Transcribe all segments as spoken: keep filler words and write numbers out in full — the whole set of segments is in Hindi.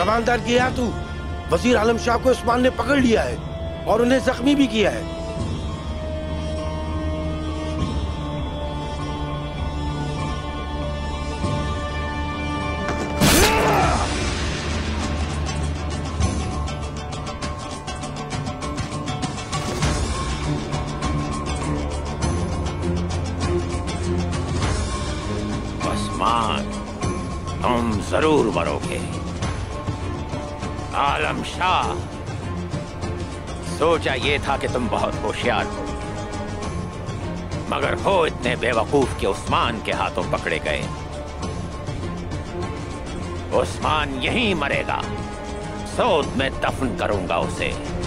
जमानदार किया तू। वजीर आलम शाह को उस्मान ने पकड़ लिया है और उन्हें जख्मी भी किया है। उस्मान, तुम जरूर मरोगे। आलम शाह, सोचा ये था कि तुम बहुत होशियार हो, मगर हो इतने बेवकूफ कि उस्मान के हाथों पकड़े गए। उस्मान यहीं मरेगा, सऊद में दफन करूंगा उसे।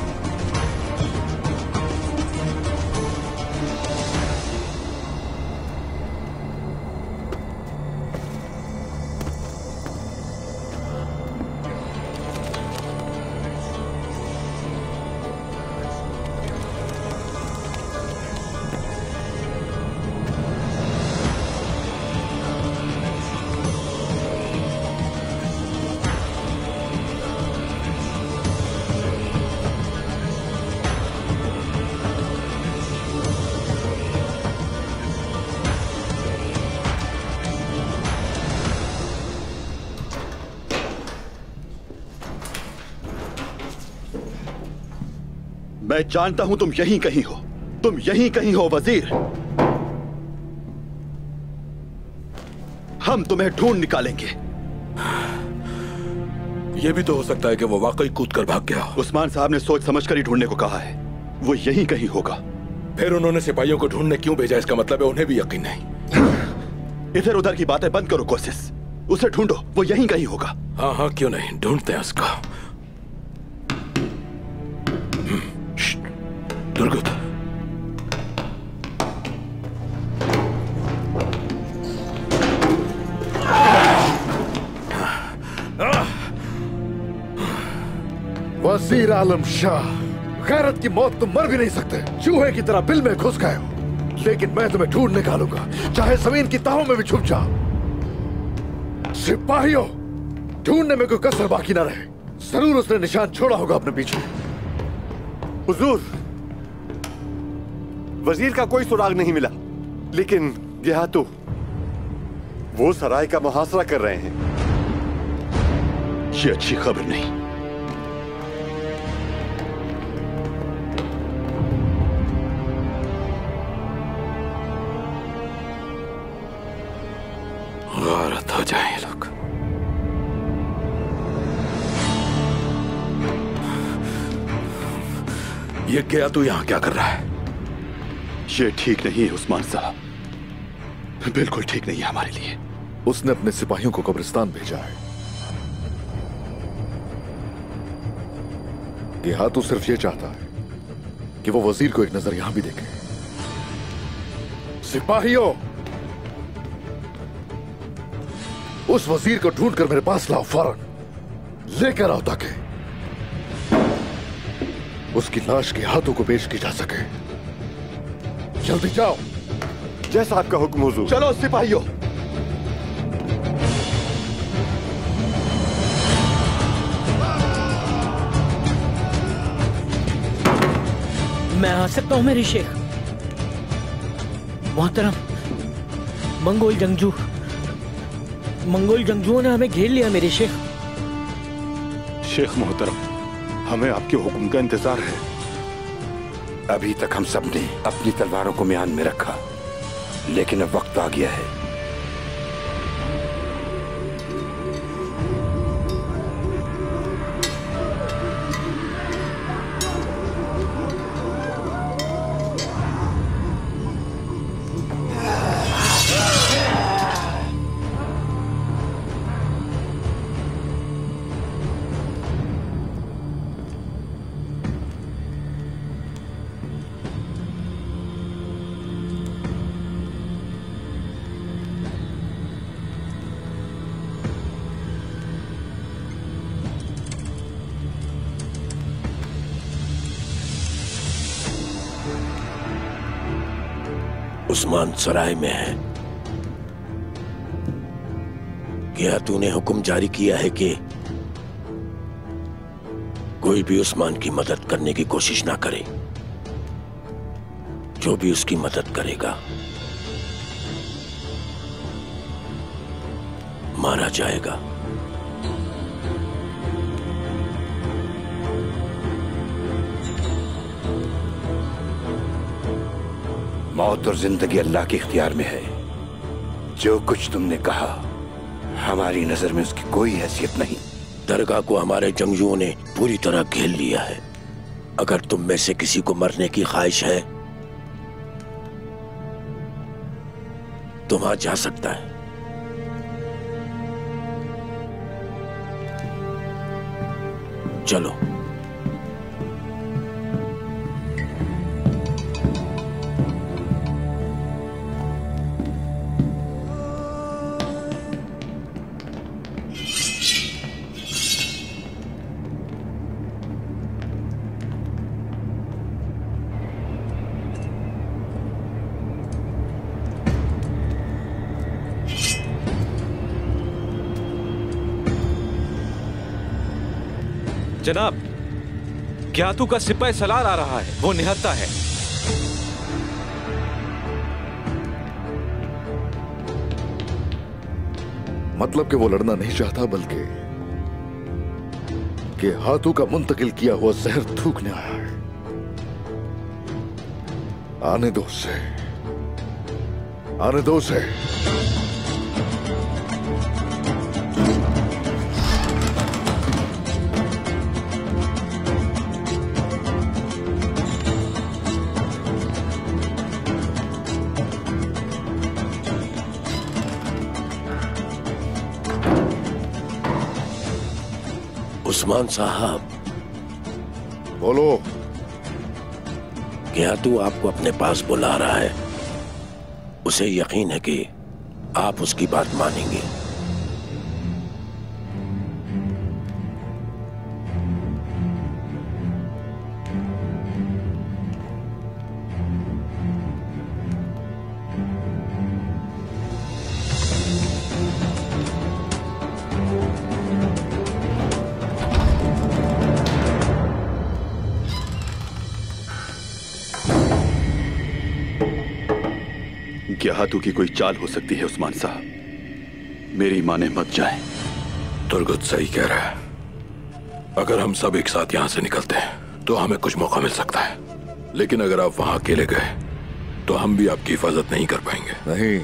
मैं जानता हूं तुम यहीं कहीं हो, तुम यहीं कहीं हो वजीर। हम तुम्हें ढूंढ निकालेंगे। यह भी तो हो सकता है कि वो वाकई कूद कर भाग गया। उस्मान साहब ने सोच समझकर ही ढूंढने को कहा है, वो यहीं कहीं होगा। फिर उन्होंने सिपाहियों को ढूंढने क्यों भेजा? इसका मतलब है उन्हें भी यकीन नहीं। इधर उधर की बातें बंद करो कोशिश, उसे ढूंढो, वो यहीं कहीं होगा। हाँ हाँ क्यों नहीं, ढूंढते हैं उसका। दुर्गत, वजीर आलम शाह, गैरत की मौत तुम मर भी नहीं सकते। चूहे की तरह बिल में घुस गए हो, लेकिन मैं तुम्हें ढूंढ निकालूंगा, चाहे जमीन की तहों में भी छुप जाओ। सिपाहियों, ढूंढने में कोई कसर बाकी ना रहे। जरूर उसने निशान छोड़ा होगा अपने पीछे। हुजूर, वजीर का कोई सुराग नहीं मिला, लेकिन यह तो वो सराय का मुहासरा कर रहे हैं। ये अच्छी खबर नहीं। गारत हो जाए लोग। ये क्या, तू यहां क्या कर रहा है? ये ठीक नहीं है उस्मान साहब, बिल्कुल ठीक नहीं है हमारे लिए। उसने अपने सिपाहियों को कब्रिस्तान भेजा है। यहां तो सिर्फ ये चाहता है कि वो वजीर को एक नजर यहां भी देखे। सिपाहियों, उस वजीर को ढूंढकर मेरे पास लाओ, फौरन लेकर आओ, ताकि उसकी लाश के हाथों को पेश की जा सके। जल्दी जाओ। जैसा आपका हुक्म हुजूर। चलो सिपाहियों। मैं आ सकता हूं मेरे शेख? मोहतरम, मंगोल जंगजू मंगोल जंगजुओं ने हमें घेर लिया मेरे शेख। शेख मोहतरम, हमें आपके हुक्म का इंतजार है। अभी तक हम सब ने अपनी तलवारों को म्यान में रखा, लेकिन अब वक्त आ गया है। उस्मान सराय में है। क्या तूने हुक्म जारी किया है कि कोई भी उस्मान की मदद करने की कोशिश ना करे। जो भी उसकी मदद करेगा मारा जाएगा। मौत और जिंदगी अल्लाह के इख्तियार में है। जो कुछ तुमने कहा हमारी नजर में उसकी कोई हैसियत नहीं। दरगाह को हमारे जंगजुओं ने पूरी तरह घेर लिया है। अगर तुम में से किसी को मरने की ख्वाहिश है तो वहां जा सकता है। चलो। जनाब, ज्ञातू का सिपाही सलार आ रहा है। वो निहत्था है। मतलब कि वो लड़ना नहीं चाहता, बल्कि कि हाथों का मुंतकिल किया हुआ जहर थूकने आया है। आने दो उसे, आने दो उसे। उस्मान साहब, बोलो। क्या तू आपको अपने पास बुला रहा है? उसे यकीन है कि आप उसकी बात मानेंगे। हाथों की कोई चाल हो सकती है उस्मान साहब। मेरी माने मत जाएं। तुर्गुत सही कह रहा है। अगर हम सब एक साथ यहां से निकलते हैं तो हमें कुछ मौका मिल सकता है, लेकिन अगर आप वहां अकेले गए तो हम भी आपकी हिफाजत नहीं कर पाएंगे। नहीं,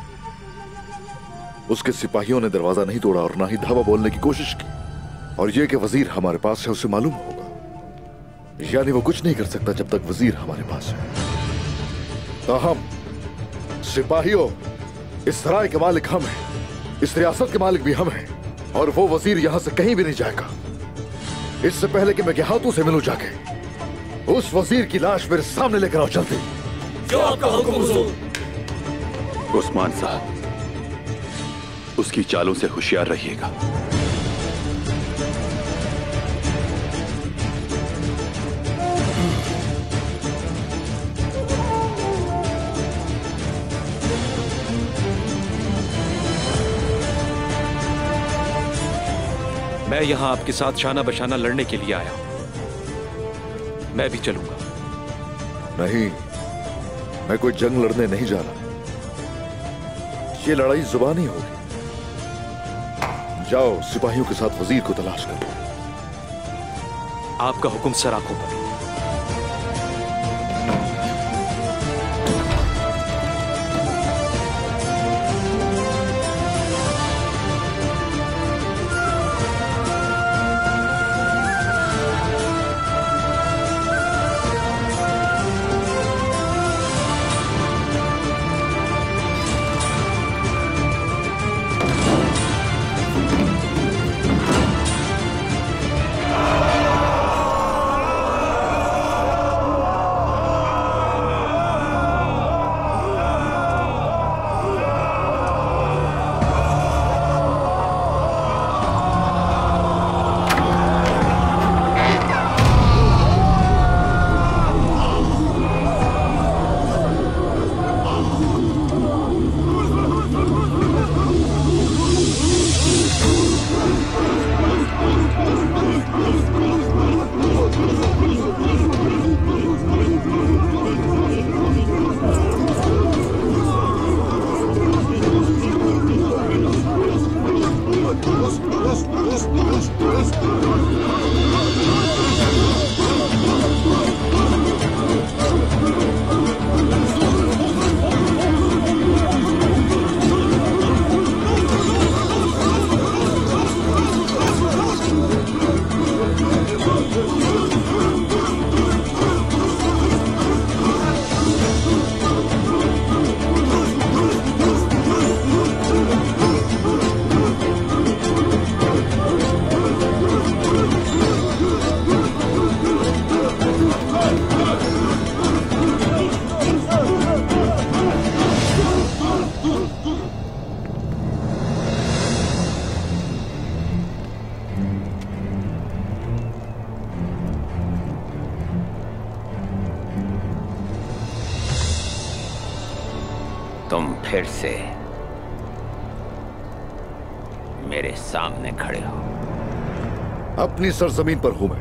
उसके सिपाहियों ने दरवाजा नहीं तोड़ा और ना ही धावा बोलने की कोशिश की। और यह कि वजीर हमारे पास है उसे मालूम होगा। यानी वो कुछ नहीं कर सकता जब तक वजीर हमारे पास है। ताहम सिपाहियों, इस सराय के मालिक हम हैं, इस रियासत के मालिक भी हम हैं, और वो वजीर यहां से कहीं भी नहीं जाएगा। इससे पहले कि मैं हाथों से मिलूं जाके, उस वजीर की लाश मेरे सामने लेकर आओ जल्दी। जो आपका हुक्म हुजूर। उस्मान साहब, उसकी चालों से होशियार रहिएगा। मैं यहां आपके साथ शाना बशाना लड़ने के लिए आया हूं। मैं भी चलूंगा। नहीं, मैं कोई जंग लड़ने नहीं जा रहा। ये लड़ाई जुबानी होगी। जाओ, सिपाहियों के साथ वजीर को तलाश करो। आपका हुक्म सर आंखों पर। तुम फिर से मेरे सामने खड़े हो। अपनी सरजमीन पर हूं मैं,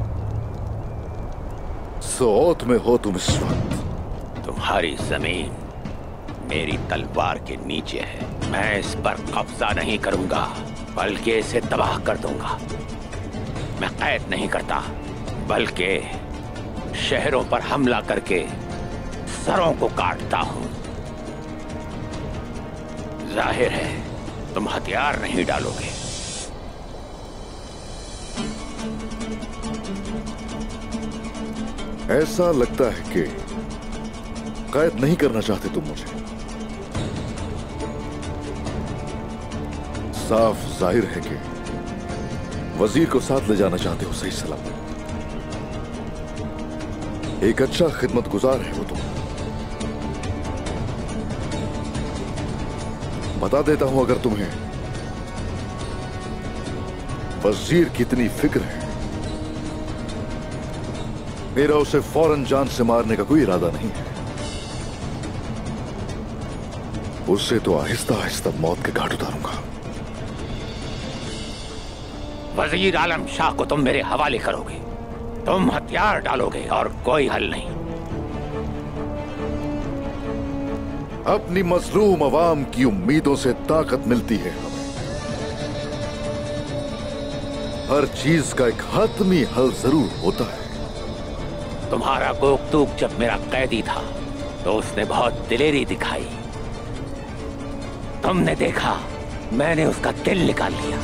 सौत में हो तुम इस वक्त। तुम्हारी जमीन मेरी तलवार के नीचे है। मैं इस पर कब्जा नहीं करूंगा, बल्कि इसे तबाह कर दूंगा। मैं कैद नहीं करता, बल्कि शहरों पर हमला करके सरों को काटता हूं। जाहिर है तुम हथियार नहीं डालोगे। ऐसा लगता है कि कैद नहीं करना चाहते तुम मुझे। साफ जाहिर है कि वजीर को साथ ले जाना चाहते हो सही सलामत। एक अच्छा खिदमत गुजार है वो तुम। बता देता हूं, अगर तुम्हें वजीर की इतनी फिक्र है, मेरा उसे फौरन जान से मारने का कोई इरादा नहीं है। उससे तो आहिस्ता आहिस्ता मौत के घाट उतारूंगा। वजीर आलम शाह को तुम मेरे हवाले करोगे, तुम हथियार डालोगे और कोई हल नहीं। अपनी मजलूम अवाम की उम्मीदों से ताकत मिलती है हमें। हर चीज का एक हातमी हल जरूर होता है। तुम्हारा गोकतूक जब मेरा कैदी था तो उसने बहुत दिलेरी दिखाई। तुमने देखा मैंने उसका दिल निकाल लिया।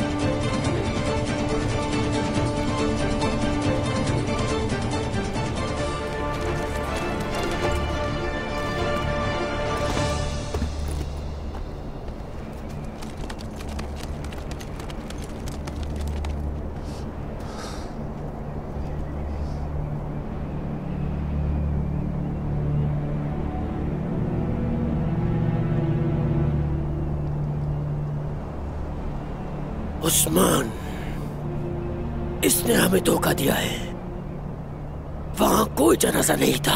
उस्मान, इसने हमें धोखा दिया है। वहां कोई जनाजा नहीं था।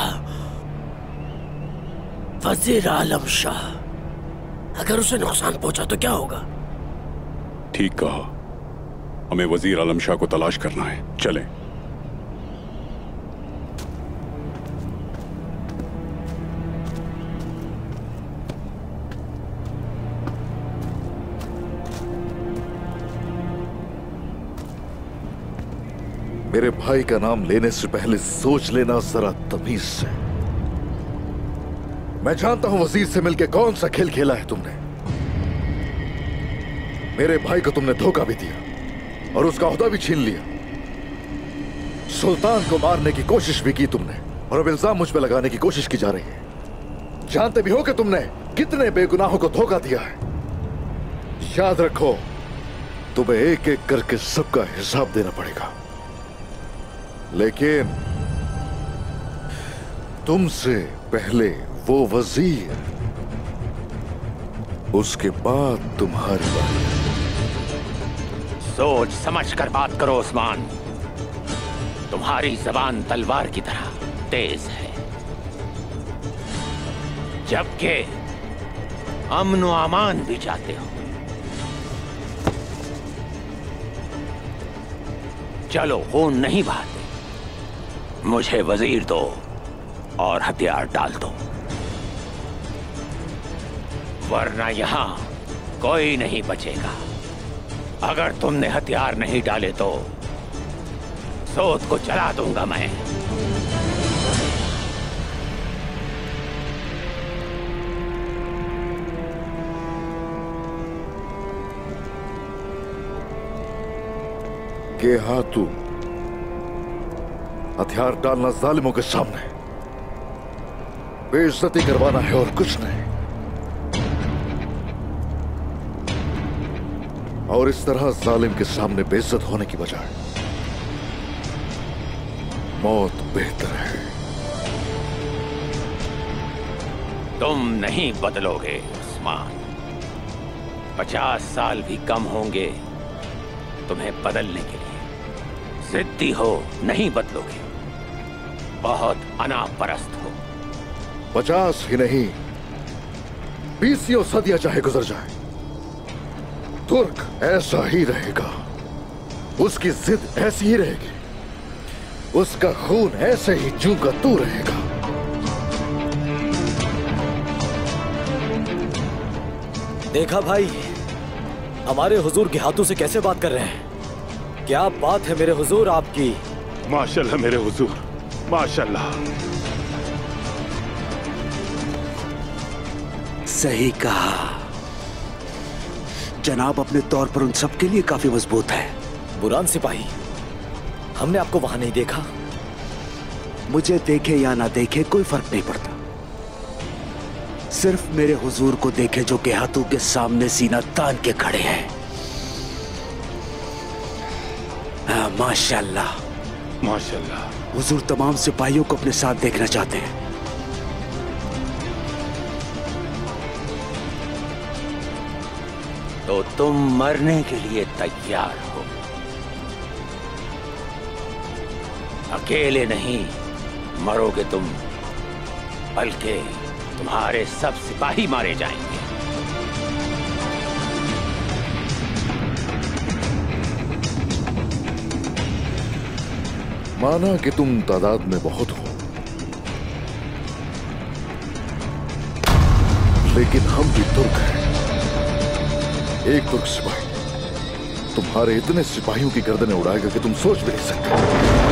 वजीर आलम शाह, अगर उसे नुकसान पहुंचा तो क्या होगा? ठीक कहा, हमें वजीर आलम शाह को तलाश करना है। चलें। मेरे भाई का नाम लेने से पहले सोच लेना जरा तमीज से। मैं जानता हूं वजीर से मिलकर कौन सा खेल खेला है तुमने। मेरे भाई को तुमने धोखा भी दिया और उसका ओहदा भी छीन लिया। सुल्तान को मारने की कोशिश भी की तुमने और अब इल्जाम मुझ पे लगाने की कोशिश की जा रही है। जानते भी हो कि तुमने कितने बेगुनाहों को धोखा दिया है। याद रखो, तुम्हें एक एक करके सबका हिसाब देना पड़ेगा। लेकिन तुमसे पहले वो वजीर, उसके बाद तुम्हारी बारी। सोच समझ कर बात करो उस्मान। तुम्हारी जबान तलवार की तरह तेज है, जबकि अमन व अमान भी चाहते हो। चलो खून नहीं बहाते, मुझे वजीर दो और हथियार डाल दो, वरना यहां कोई नहीं बचेगा। अगर तुमने हथियार नहीं डाले तो सोत को जला दूंगा मैं। के हाथू हथियार डालना जालिमों के सामने बेइज्जती करवाना है और कुछ नहीं। और इस तरह जालिम के सामने बेइज्जत होने की बजाय मौत बेहतर है। तुम नहीं बदलोगे उस्मान। पचास साल भी कम होंगे तुम्हें बदलने के लिए। जिद्दी हो, नहीं बदलोगे। बहुत अनापरस्त हो। पचास ही नहीं, बीसियों सदियां चाहे गुजर जाए, तुर्क ऐसा ही रहेगा। उसकी जिद ऐसी ही रहेगी, उसका खून ऐसे ही जूं का तू रहेगा। देखा भाई, हमारे हुजूर के हाथों से कैसे बात कर रहे हैं। क्या बात है मेरे हुजूर आपकी। माशाल्लाह मेरे हुजूर, माशाल्लाह। सही कहा जनाब, अपने तौर पर उन सबके लिए काफी मजबूत है। बुरान सिपाही, हमने आपको वहां नहीं देखा। मुझे देखे या ना देखे कोई फर्क नहीं पड़ता, सिर्फ मेरे हुजूर को देखे जो गेहातू के सामने सीना तान के खड़े हैं। हाँ, माशाल्लाह माशाल्लाह। हुजूर तमाम सिपाहियों को अपने साथ देखना चाहते हैं। तो तुम मरने के लिए तैयार हो। अकेले नहीं मरोगे तुम, बल्कि तुम्हारे सब सिपाही मारे जाएंगे। माना कि तुम तादाद में बहुत हो, लेकिन हम भी तुर्क हैं। एक तुर्क सिपाही तुम्हारे इतने सिपाहियों की गर्दनें उड़ाएगा कि तुम सोच भी नहीं सकते।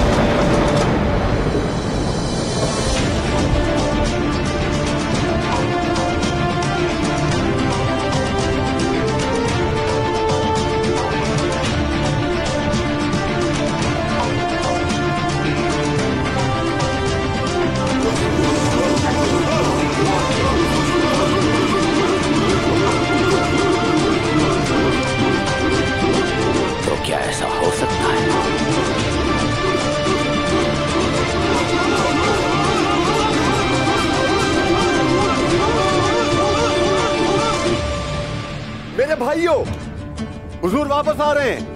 हुजूर वापस आ रहे हैं।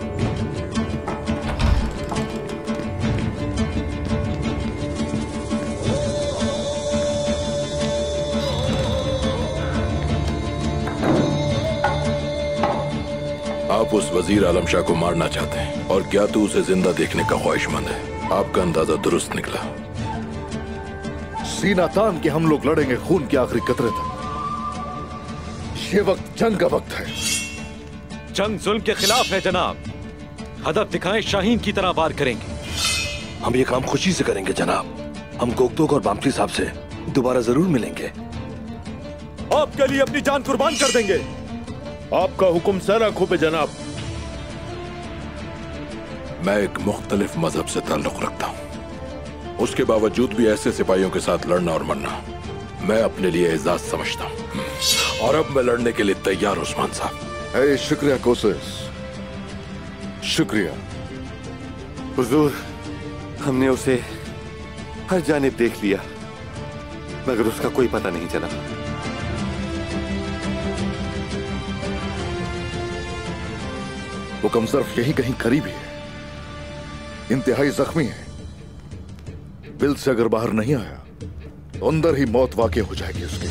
आप उस वजीर आलम शाह को मारना चाहते हैं और क्या तू उसे जिंदा देखने का ख्वाहिशमंद है। आपका अंदाजा दुरुस्त निकला। सीना तान के हम लोग लड़ेंगे खून के आखिरी कतरे तक। ये वक्त जंग का वक्त है। जंग जुल्म के खिलाफ है जनाब। हदफ दिखाएं, शाहीन की तरह वार करेंगे। हम ये काम खुशी से करेंगे जनाब। हम गोगतोक और बामटी साहब से दोबारा जरूर मिलेंगे। आपके लिए अपनी जान कुर्बान कर देंगे। आपका हुक्म सर आंखों पे जनाब। मैं एक मुख्तलिफ मजहब से ताल्लुक रखता हूँ, उसके बावजूद भी ऐसे सिपाहियों के साथ लड़ना और मरना मैं अपने लिए एजाज समझता हूँ। और अब मैं लड़ने के लिए तैयार उस्मान साहब। है शुक्रिया कोसेस, शुक्रिया। हुजूर, हमने उसे हर जानिब देख लिया मगर उसका कोई पता नहीं चला। वो कमजर्फ यही कहीं करीब ही है, इंतहाई जख्मी है। बिल से अगर बाहर नहीं आया तो अंदर ही मौत वाक़ई हो जाएगी उसकी।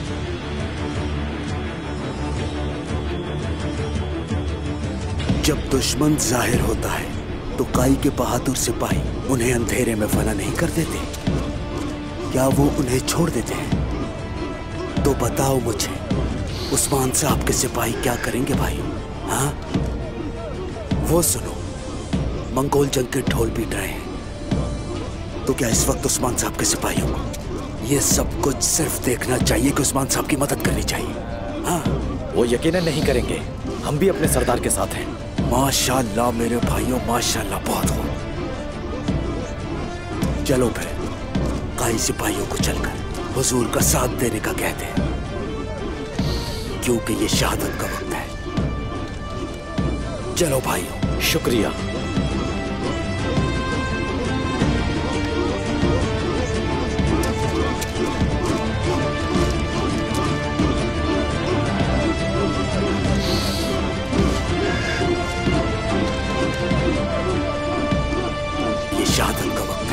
जब दुश्मन जाहिर होता है तो काई के बहादुर सिपाही उन्हें अंधेरे में फना नहीं कर देते, क्या वो उन्हें छोड़ देते हैं? तो बताओ मुझे, उस्मान साहब के सिपाही क्या करेंगे भाई? हाँ, वो सुनो, मंगोल जंग के ढोल पीट रहे हैं। तो क्या इस वक्त उस्मान साहब के सिपाहियों को ये सब कुछ सिर्फ देखना चाहिए कि उस्मान साहब की मदद करनी चाहिए? हाँ, वो यकीनन नहीं करेंगे। हम भी अपने सरदार के साथ हैं। माशाल्लाह मेरे भाइयों, माशाल्लाह, बहुत हो। चलो फिर काई सिपाहियों को चलकर हुजूर का साथ देने का कहते हैं, क्योंकि ये शहादत का वक्त है। चलो भाइयों। शुक्रिया। शहादत का वक्त